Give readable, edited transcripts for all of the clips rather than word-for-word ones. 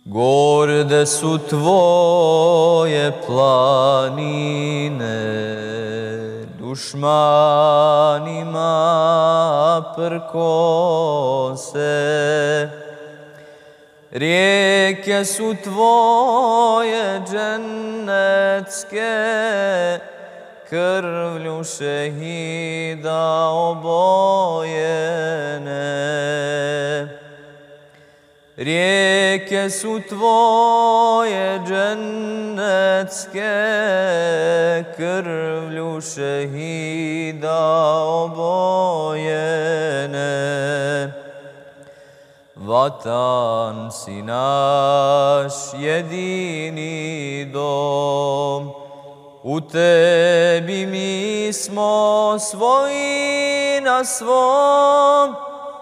Gorde su tvoje planine, dušmanima prkose. Rijeke su tvoje džennetske, krvlju šehida obojene. Rijeke su tvoje džennetske, krvlju šehida obojene. Vatan si naš jedini dom, u tebi mi smo svoji na svom.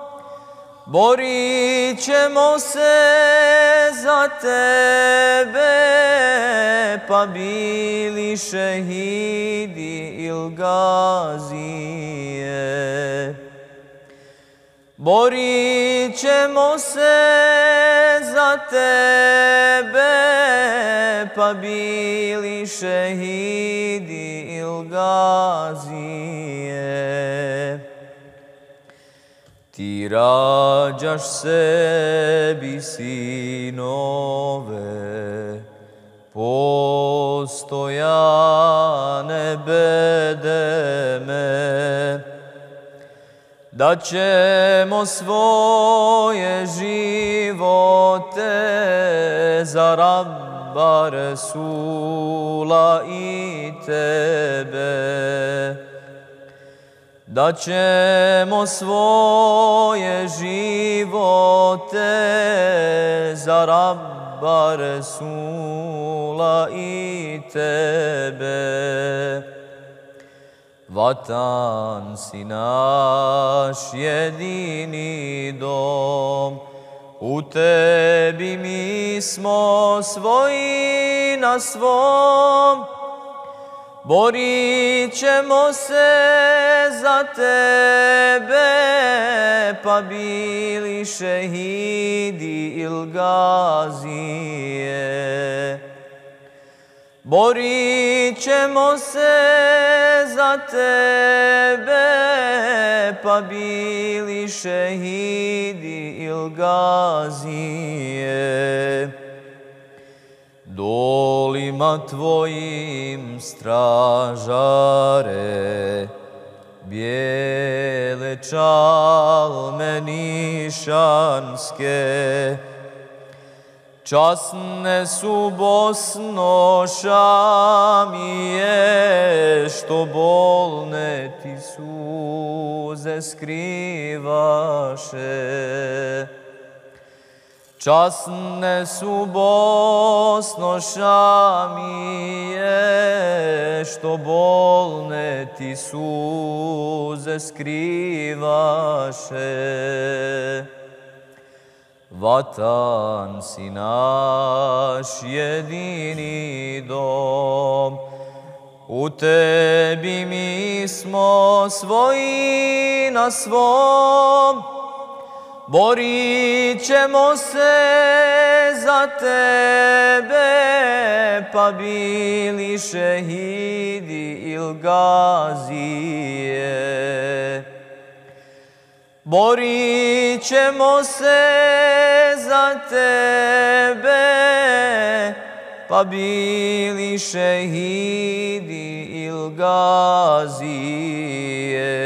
Borit ćemo se za tebe, pa bili šehidi il gazije. Borit ćemo se za tebe, pa bili šehidi il gazije. Ti rađaš sebi sinove, postojane bedeme, da ćemo svoje živote za Rabba Resula i tebe. Da ćemo svoje živote za Rabba Resula i tebe. Vatan si naš jedini dom, u tebi mi smo svoji na svom. Borit ćemo se za tebe, pa bili šehidi il gazije. Borit ćemo se za tebe, pa bili šehidi il gazije. Dolima tvojim stražare, bijele čalme nišanske, časne su Bosno Šamije, što bolne ti suze skrivaše. Časne su Bosno Šamije, što bolne ti suze skrivaše. Vatan si naš jedini dom, u tebi mi smo svoji na svom. Borit ćemo se za tebe, pa bili šehidi il gazije. Borit ćemo se za tebe, pa bili šehidi il gazije.